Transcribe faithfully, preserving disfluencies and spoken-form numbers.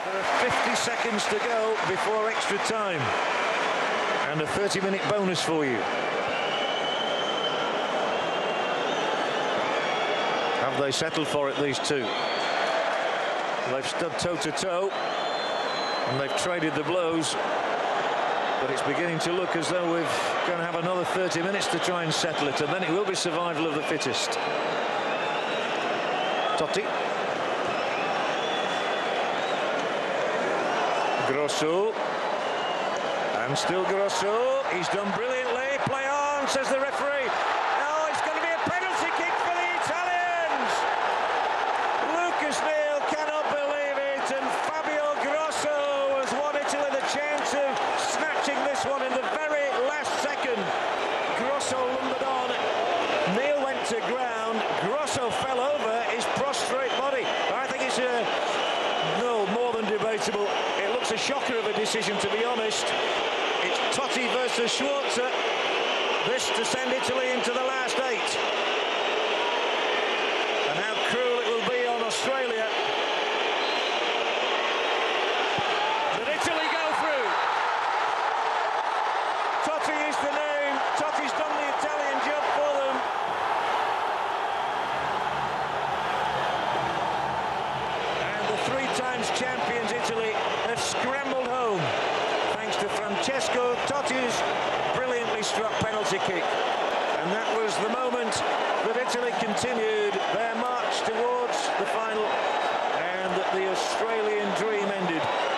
There are fifty seconds to go before extra time, and a thirty minute bonus for you. Have they settled for it, these two? They've stood toe to toe, and they've traded the blows, but it's beginning to look as though we're going to have another thirty minutes to try and settle it, and then it will be survival of the fittest. Totti. Grosso, and still Grosso. He's done brilliantly. Play on, says the referee. Oh, it's going to be a penalty kick for the Italians. Lucas Neal cannot believe it, and Fabio Grosso has won Italy the chance of snatching this one in the very last second. Grosso lumbered on. Neal went to ground. Grosso fell over his prostrate body. I think it's a no more than debatable. It's a shocker of a decision, to be honest. It's Totti versus Schwarzer. This to send Italy into the last eight. And how cruel it will be on Australia. But Italy go through. Totti is the name. Totti's done the Italian job for them. And the three times champions Italy have scrambled home thanks to Francesco Totti's brilliantly struck penalty kick. And that was the moment that Italy continued their march towards the final, and that the Australian dream ended.